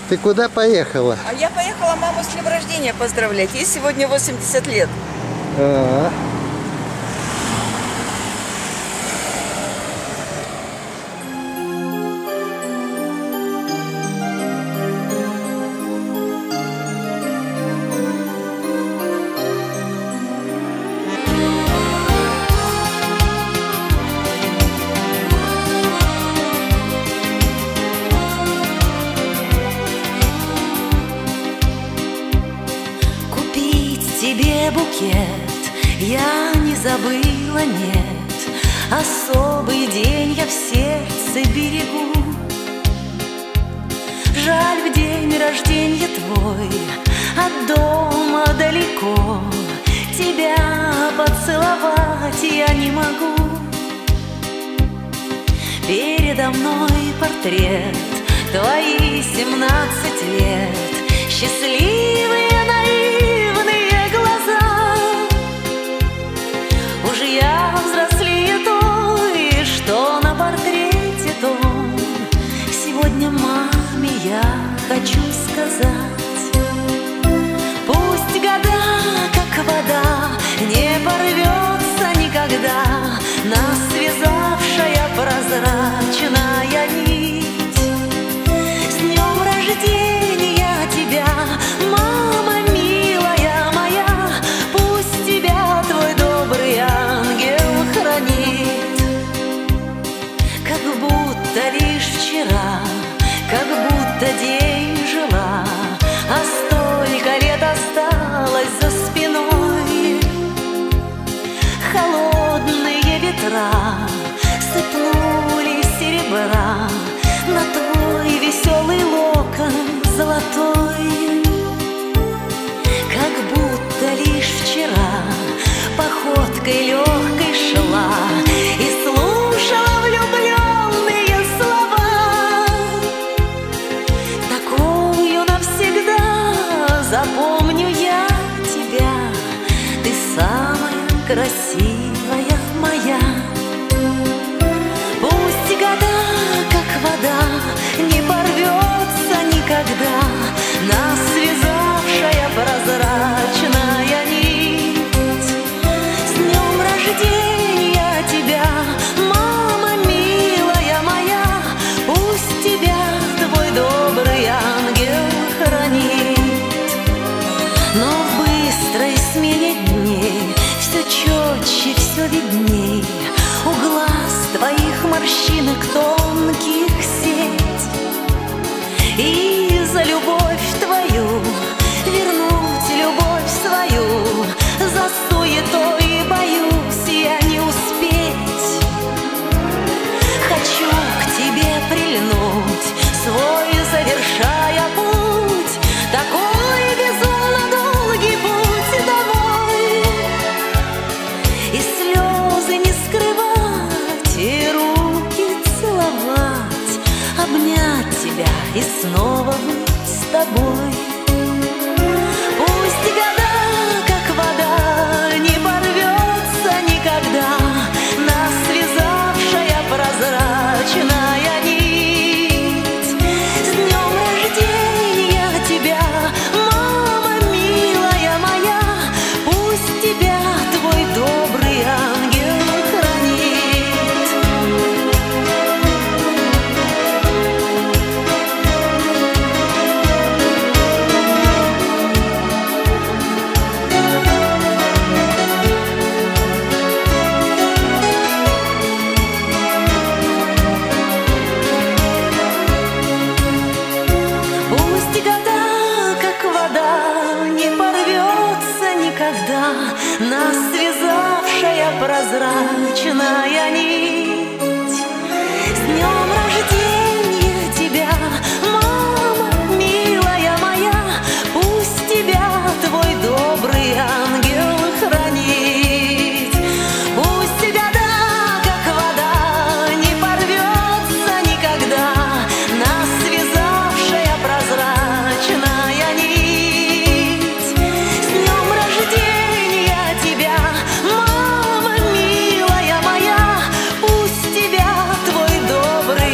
Ты куда поехала? А я поехала маму с днем рождения поздравлять. Ей сегодня 80 лет. Тебе букет я не забыла, нет. Особый день я в сердце берегу. Жаль, в день рождения твой от дома далеко. Тебя поцеловать я не могу. Передо мной портрет, твои 17 лет. Счастливые, наивные глаза. Уж я взрослее той, что на портрете том. Сегодня маме я хочу сказать: пусть года, как вода, не порвется никогда нас связавшая прозрачная нить. С днем рождения тебя, мама милая моя, пусть тебя твой добрый ангел хранит. Как будто лишь вчера, как будто день жила, а столько лет осталось за спиной. Холодные ветра сыпнули серебра на твой веселый локон золотой. Как будто лишь вчера походкой легкой шла и слушала влюбленные слова. Такую навсегда запомню я тебя. Ты самая красивая моя. Пусть года, как вода, не порвется никогда нас связавшая прозрачная нить. С днем рождения тебя, мама милая моя, пусть тебя твой добрый ангел хранит. Но в быстрой смене дней все четче, все видней у глаз твоих морщинок тонких сеть. И за любовь твою вернуть любовь свою, за суетой боюсь я не успеть. Хочу к тебе прильнуть, свой завершая путь, такой безумно долгий путь домой. И слезы не скрывать, и руки целовать, обнять тебя и снова быть с тобой. Пусть года, как вода, не порвется никогда нас связавшая прозрачная нить. С днем рождения тебя, мама милая моя, пусть тебя твой добрый ангел хранит. Пусть года, как вода, не порвется никогда нас связавшая прозрачная нить. С днем рождения тебя, мама милая моя, пусть тебя твой добрый ангел хранит. Пусть года, как вода, не порвется никогда нас связавшая прозрачная нить. С днем рождения тебя, мама милая моя, пусть тебя твой добрый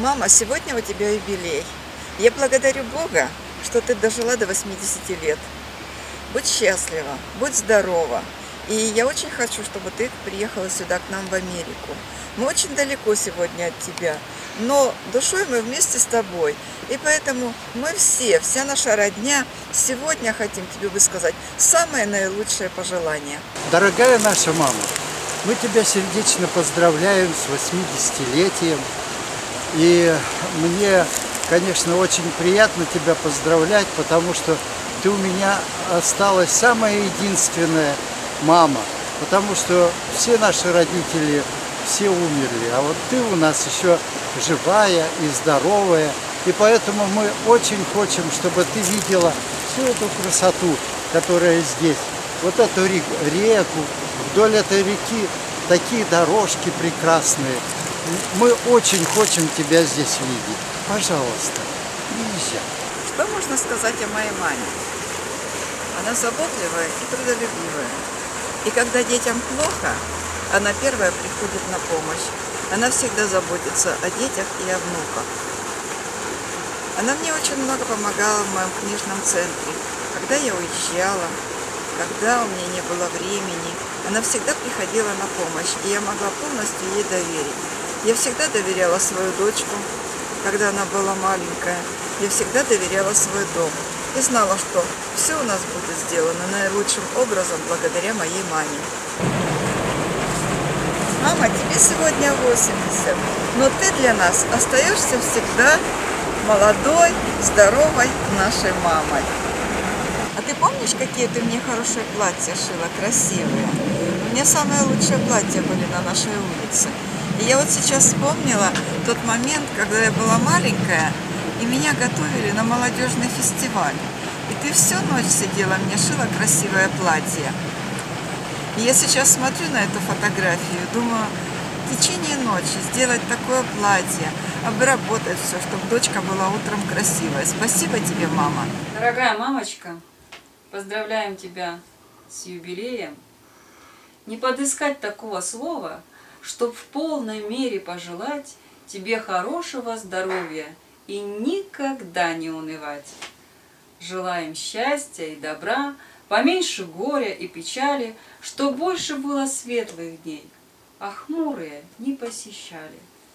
Мама, сегодня у тебя юбилей. Я благодарю Бога, что ты дожила до 80 лет. Будь счастлива, будь здорова. И я очень хочу, чтобы ты приехала сюда, к нам в Америку. Мы очень далеко сегодня от тебя, но душой мы вместе с тобой. И поэтому мы все, вся наша родня, сегодня хотим тебе высказать самое наилучшее пожелание. Дорогая наша мама, мы тебя сердечно поздравляем с 80-летием. И мне, конечно, очень приятно тебя поздравлять, потому что ты у меня осталась самая единственная мама. Потому что все наши родители, все умерли, а вот ты у нас еще живая и здоровая. И поэтому мы очень хотим, чтобы ты видела всю эту красоту, которая здесь. Вот эту реку, вдоль этой реки такие дорожки прекрасные. Мы очень хотим тебя здесь видеть. Пожалуйста, приезжай. Что можно сказать о моей маме? Она заботливая и трудолюбивая. И когда детям плохо, она первая приходит на помощь. Она всегда заботится о детях и о внуках. Она мне очень много помогала в моем книжном центре. Когда я уезжала, когда у меня не было времени, она всегда приходила на помощь, и я могла полностью ей доверить. Я всегда доверяла свою дочку, когда она была маленькая. Я всегда доверяла свой дом. И знала, что все у нас будет сделано наилучшим образом благодаря моей маме. Мама, тебе сегодня 80, но ты для нас остаешься всегда молодой, здоровой нашей мамой. А ты помнишь, какие ты мне хорошие платья шила, красивые? У меня самые лучшие платья были на нашей улице. И я вот сейчас вспомнила тот момент, когда я была маленькая, и меня готовили на молодежный фестиваль. И ты всю ночь сидела, мне шила красивое платье. И я сейчас смотрю на эту фотографию, думаю, в течение ночи сделать такое платье, обработать все, чтобы дочка была утром красивая. Спасибо тебе, мама. Дорогая мамочка, поздравляем тебя с юбилеем. Не подыскать такого слова, чтоб в полной мере пожелать тебе хорошего здоровья и никогда не унывать. Желаем счастья и добра, поменьше горя и печали, чтоб больше было светлых дней, а хмурые не посещали.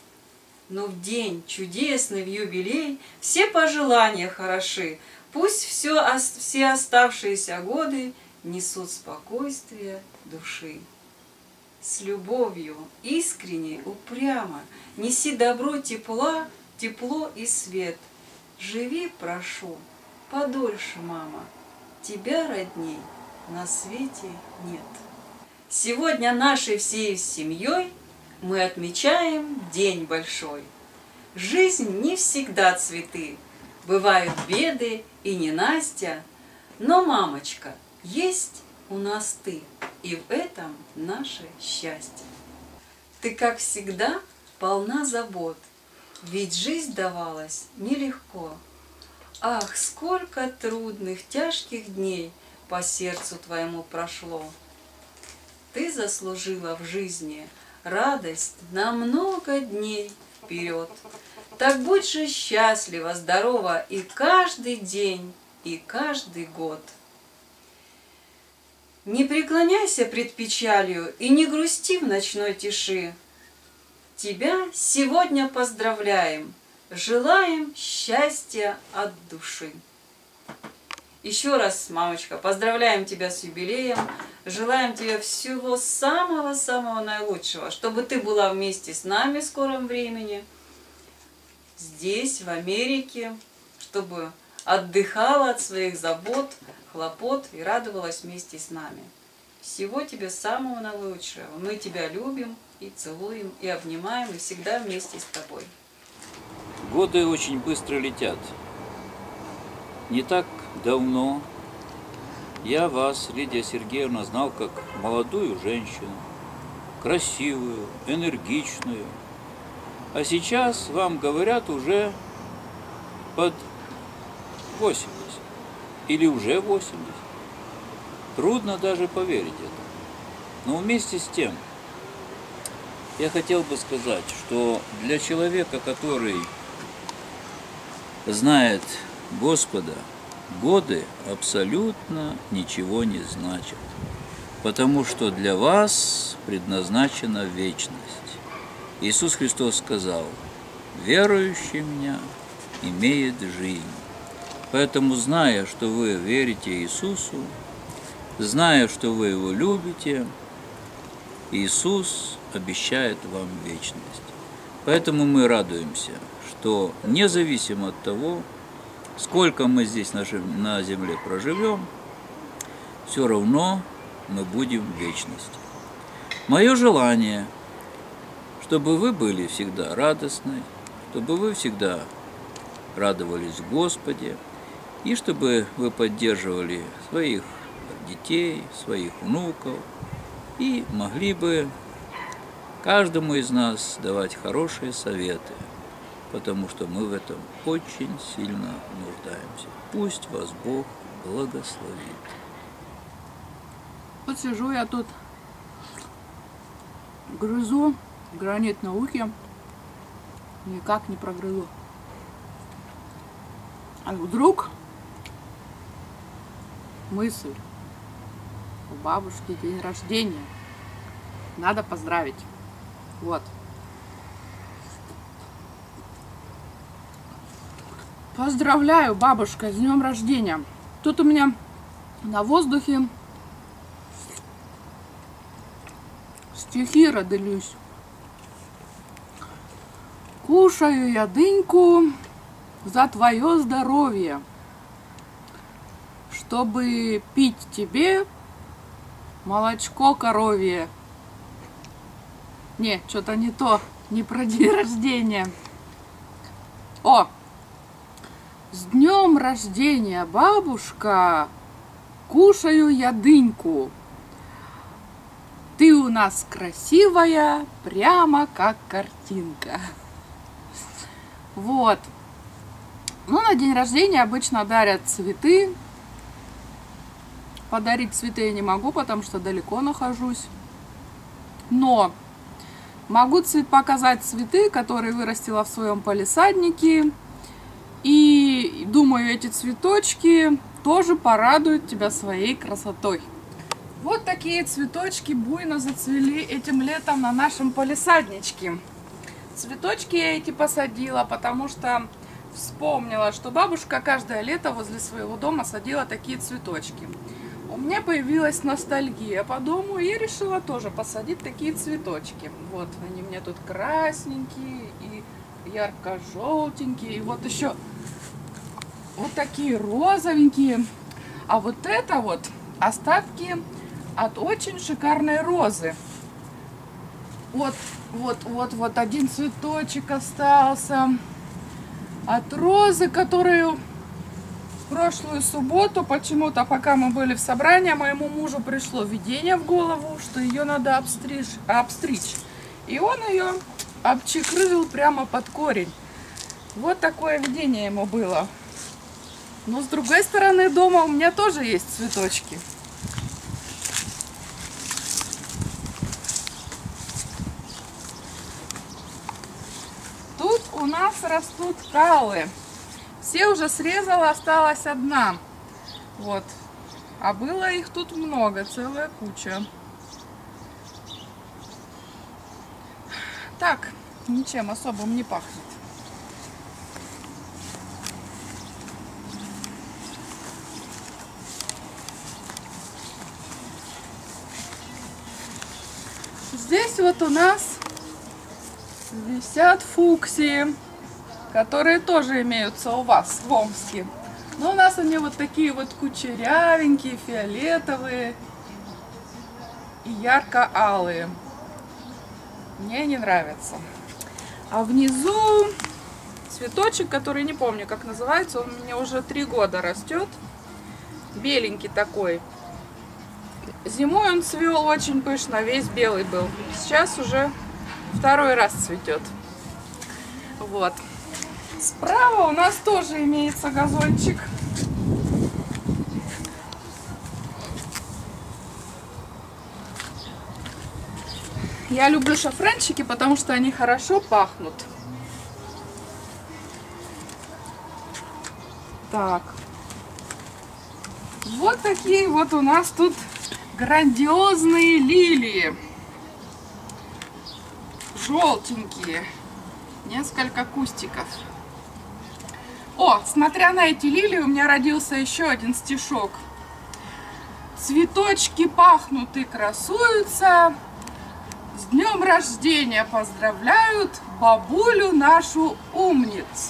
Но в день чудесный, в юбилей, все пожелания хороши, пусть все оставшиеся годы несут спокойствие души. С любовью, искренне, упрямо, неси добро, тепло и свет. Живи, прошу, подольше, мама, тебя, родней, на свете нет. Сегодня нашей всей семьей мы отмечаем день большой. Жизнь не всегда цветы, бывают беды и ненастья, но, мамочка, есть у нас ты, и в этом наше счастье. Ты, как всегда, полна забот, ведь жизнь давалась нелегко. Ах, сколько трудных, тяжких дней по сердцу твоему прошло. Ты заслужила в жизни радость на много дней вперед. Так будь же счастлива, здорова и каждый день, и каждый год. Не преклоняйся пред печалью и не грусти в ночной тиши. Тебя сегодня поздравляем, желаем счастья от души. Еще раз, мамочка, поздравляем тебя с юбилеем, желаем тебе всего самого-самого наилучшего, чтобы ты была вместе с нами в скором времени, здесь, в Америке, чтобы отдыхала от своих забот, хлопот и радовалась вместе с нами. Всего тебе самого наилучшего. Мы тебя любим и целуем, и обнимаем, и всегда вместе с тобой. Годы очень быстро летят. Не так давно я вас, Лидия Сергеевна, знал как молодую женщину, красивую, энергичную. А сейчас вам говорят уже под 80 или уже 80. Трудно даже поверить это. Но вместе с тем я хотел бы сказать, что для человека, который знает Господа, годы абсолютно ничего не значат, потому что для вас предназначена вечность. Иисус Христос сказал: «Верующий в Меня имеет жизнь». Поэтому, зная, что вы верите Иисусу, зная, что вы Его любите, Иисус обещает вам вечность. Поэтому мы радуемся, что независимо от того, сколько мы здесь на земле проживем, все равно мы будем в вечности. Мое желание, чтобы вы были всегда радостны, чтобы вы всегда радовались в Господе, и чтобы вы поддерживали своих детей, своих внуков, и могли бы каждому из нас давать хорошие советы, потому что мы в этом очень сильно нуждаемся. Пусть вас Бог благословит. Вот сижу я тут, грызу гранит на ухе, никак не прогрызу. А вдруг мысль: у бабушки день рождения, надо поздравить. Вот. Поздравляю, бабушка, с днем рождения. Тут у меня на воздухе стихи родились. Кушаю я дыньку за твое здоровье, чтобы пить тебе молочко коровье. Не, что-то не то, не про день рождения. О! С днем рождения, бабушка! Кушаю я дыньку. Ты у нас красивая, прямо как картинка. Вот. Ну, на день рождения обычно дарят цветы. Подарить цветы я не могу, потому что далеко нахожусь. Но могу показать цветы, которые вырастила в своем палисаднике. И думаю, эти цветочки тоже порадуют тебя своей красотой. Вот такие цветочки буйно зацвели этим летом на нашем палисадничке. Цветочки я эти посадила, потому что вспомнила, что бабушка каждое лето возле своего дома садила такие цветочки. У меня появилась ностальгия по дому, и я решила тоже посадить такие цветочки. Вот они у меня тут красненькие и ярко-желтенькие, и вот еще вот такие розовенькие. А вот это вот остатки от очень шикарной розы. Вот один цветочек остался от розы, которую в прошлую субботу почему-то, пока мы были в собрании, моему мужу пришло видение в голову, что ее надо обстричь. И он ее обчекрыл прямо под корень. Вот такое видение ему было. Но с другой стороны дома у меня тоже есть цветочки. Тут у нас растут каллы. Все уже срезала, осталась одна. Вот. А было их тут много, целая куча. Так, ничем особым не пахнет. Здесь вот у нас висят фуксии, которые тоже имеются у вас в Омске. Но у нас они вот такие вот кучерявенькие, фиолетовые и ярко-алые. Мне не нравятся. А внизу цветочек, который не помню, как называется, он у меня уже 3 года растет. Беленький такой. Зимой он цвел очень пышно, весь белый был. Сейчас уже 2-й раз цветет. Вот. Справа у нас тоже имеется газончик. Я люблю шафранчики, потому что они хорошо пахнут. Так. Вот такие вот у нас тут грандиозные лилии. Желтенькие. Несколько кустиков. О, смотря на эти лилии, у меня родился еще один стишок. Цветочки пахнут и красуются. С днем рождения поздравляют бабулю нашу умницу.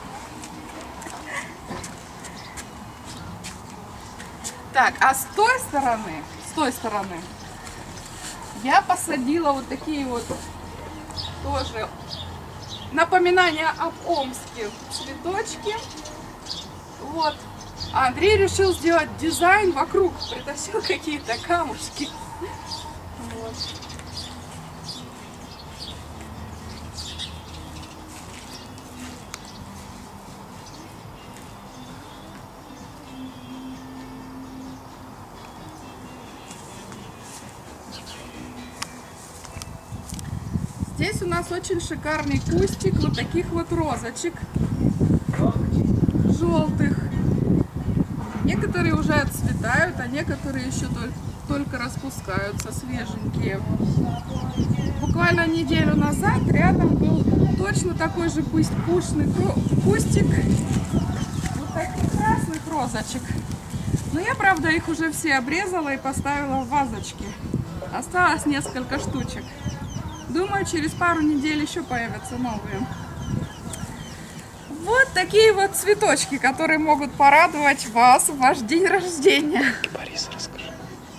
Так, а с той стороны я посадила вот такие вот тоже напоминания об Омске цветочки. Вот. А Андрей решил сделать дизайн вокруг, притащил какие-то камушки. Вот. Здесь у нас очень шикарный кустик вот таких вот розочек желтых. Некоторые уже отцветают, а некоторые еще только распускаются, свеженькие. Буквально неделю назад рядом был точно такой же пышный кустик вот таких красных розочек. Но я, правда, их уже все обрезала и поставила в вазочки. Осталось несколько штучек. Думаю, через пару недель еще появятся новые. Вот такие вот цветочки, которые могут порадовать вас в ваш день рождения. Борис, расскажи.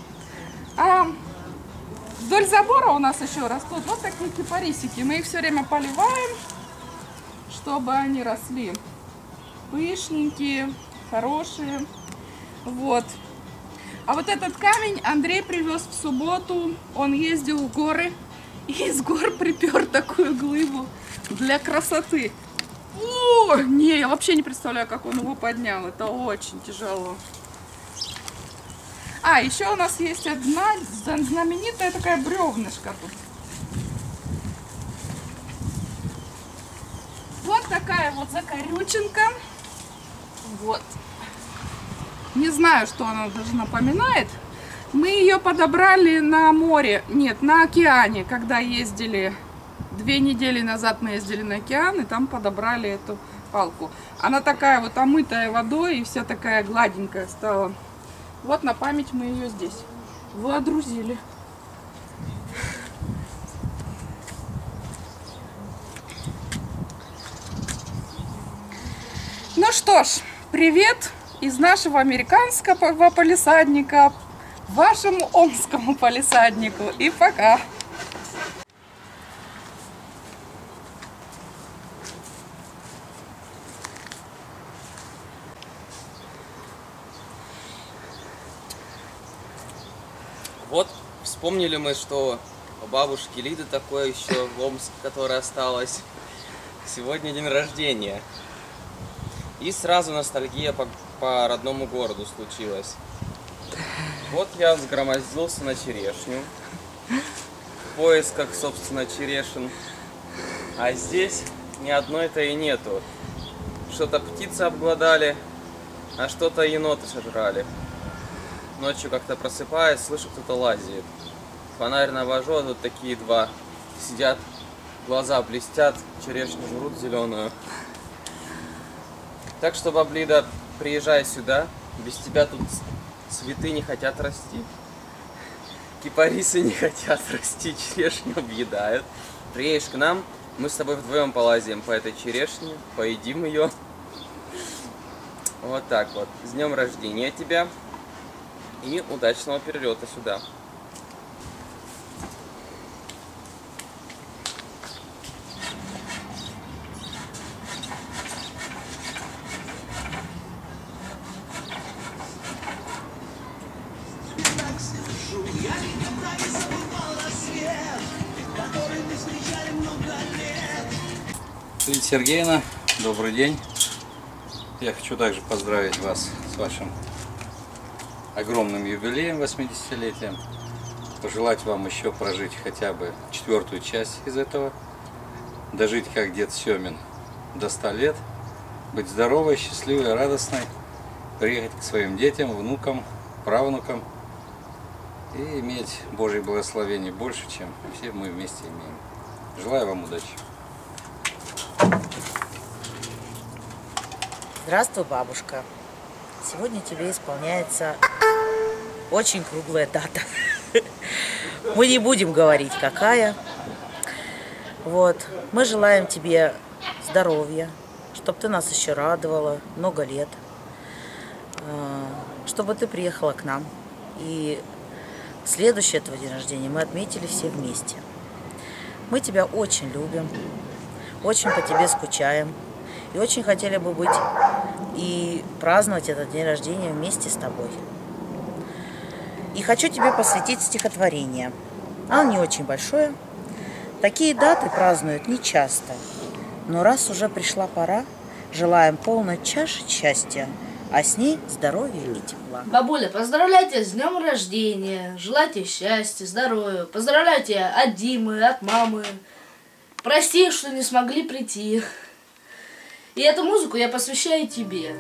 Вдоль забора у нас еще растут вот такие кипарисики. Мы их все время поливаем, чтобы они росли пышненькие, хорошие. Вот. А вот этот камень Андрей привез в субботу. Он ездил в горы. И из гор припер такую глыбу для красоты. О, не, я вообще не представляю, как он его поднял. Это очень тяжело. А, еще у нас есть одна знаменитая такая бревнышка тут. Вот такая вот закорюченка. Вот. Не знаю, что она даже напоминает. Мы ее подобрали на море, нет, на океане, когда ездили, 2 недели назад мы ездили на океан, и там подобрали эту палку. Она такая вот омытая водой и вся такая гладенькая стала. Вот на память мы ее здесь водрузили. Ну что ж, привет из нашего американского палисадника вашему омскому палисаднику. И пока! Вот, вспомнили мы, что у бабушки Лиды такое еще в Омске, которое осталось. Сегодня день рождения. И сразу ностальгия по родному городу случилась. Вот я взгромоздился на черешню, в поисках, собственно, черешин. А здесь ни одной-то и нету. Что-то птицы обглодали, а что-то еноты сожрали. Ночью как-то просыпаюсь, слышу, кто-то лазит. Фонарь навожу, а тут такие два сидят, глаза блестят, черешню жрут зеленую. Так что, баблида, приезжай сюда, без тебя тут цветы не хотят расти, кипарисы не хотят расти, черешню объедают. Приедешь к нам, мы с тобой вдвоем полазим по этой черешне, поедим ее. Вот так вот. С днем рождения тебя и удачного перелета сюда. Лидия Сергеевна, добрый день. Я хочу также поздравить вас с вашим огромным юбилеем, 80-летием. Пожелать вам еще прожить хотя бы 4-ю часть из этого. Дожить, как дед Семин, до 100 лет. быть здоровой, счастливой, радостной, приехать к своим детям, внукам, правнукам и иметь Божье благословение больше, чем все мы вместе имеем. Желаю вам удачи. Здравствуй, бабушка. Сегодня тебе исполняется очень круглая дата. Мы не будем говорить, какая. Вот. Мы желаем тебе здоровья, чтобы ты нас еще радовала много лет, чтобы ты приехала к нам. И следующее твой день рождения мы отметили все вместе. Мы тебя очень любим, очень по тебе скучаем и очень хотели бы быть и праздновать этот день рождения вместе с тобой. И хочу тебе посвятить стихотворение. Оно не очень большое. Такие даты празднуют нечасто. Но раз уже пришла пора, желаем полной чаши счастья, а с ней здоровья и тепла. Бабуля, поздравляйте с днем рождения, желайте счастья, здоровья, поздравляйте от Димы, от мамы. Прости, что не смогли прийти. И эту музыку я посвящаю тебе.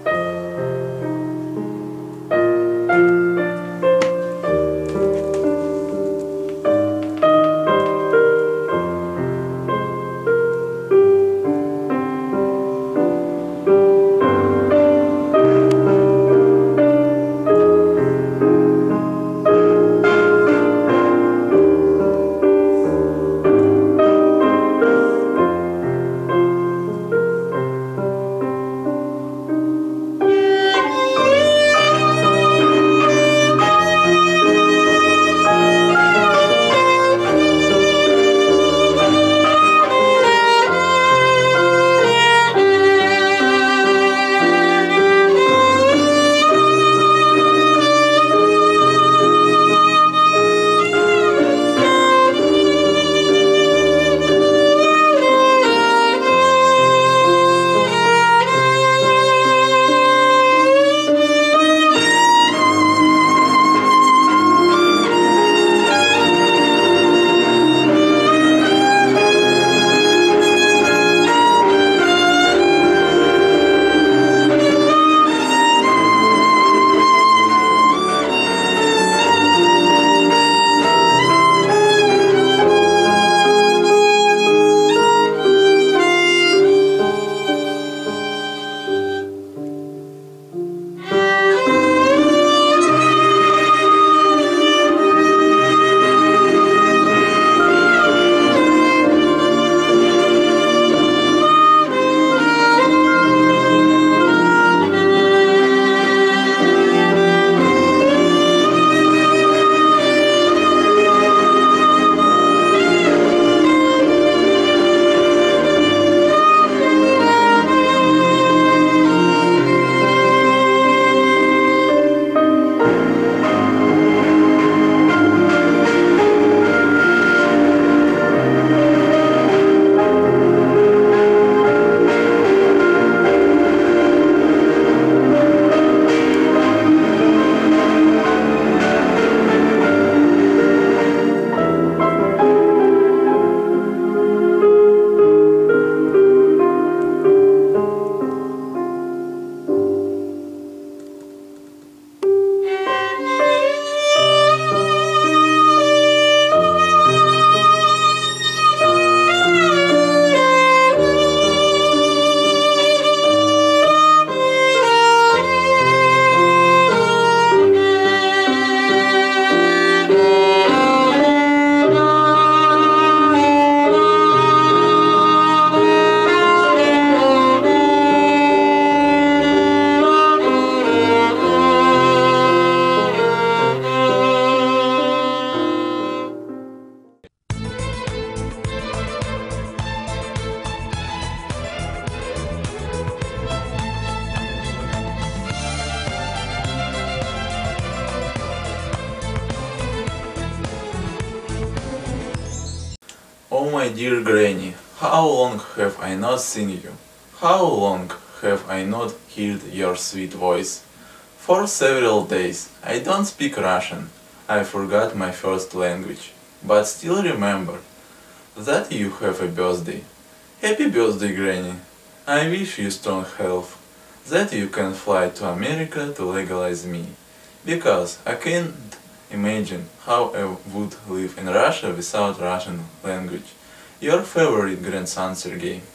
Oh my dear Granny, how long have I not seen you? How long have I not heard your sweet voice? For several days I don't speak Russian. I forgot my first language, but still remember that you have a birthday. Happy birthday, Granny! I wish you strong health, that you can fly to America to legalize me. Because I can't imagine how I would live in Russia without Russian language. Your favorite grandson, Sergey.